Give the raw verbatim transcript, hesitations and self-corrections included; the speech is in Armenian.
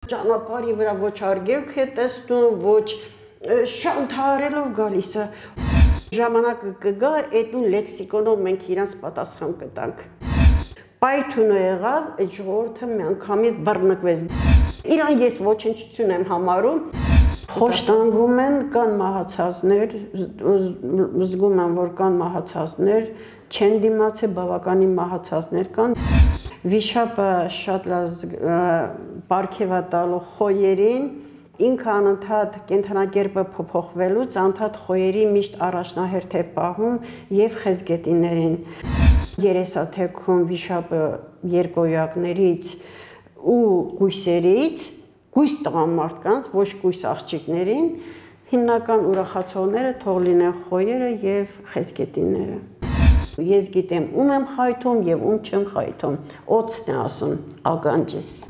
ճանապարհի վրա ոչ արգելք է տեսնում, ոչ շանթարելով գալիս է։ Ժամանակ կգա, այդ նույն լեքսիկոնով մենք իրանց պատասխան կտանք։ Պայթունը եղավ, այդ ժողովուրդը միանգամից բռնկվեց։ Իրան ես ոչնչություն եմ համարում։ Խոշտանգում են, կան մահացածներ, զգում եմ, որ կան մահացածներ, չեն դիմացել, բավականին մահացածներ կան։ Վիշապը շատ լավ պարգև է տալու խոյերին, ինքը անընդհատ կենդանակերպը փոփոխվելուց անընդհատ խոյերի միշտ առաջնահերթ է պահում եւ խեցգետիներին։ Երեսաթեքում վիշապը երկոյակներից ու գույսերից, գույս տղամարդկանց, ոչ գույս աղջիկներին, հիմնական ուրախացողները թող լինեն խոյերը եւ խեցգետինները։ Ես գիտեմ ում եմ խայթում եւ ում չեմ խայթում, օծն է ասում ականջիս։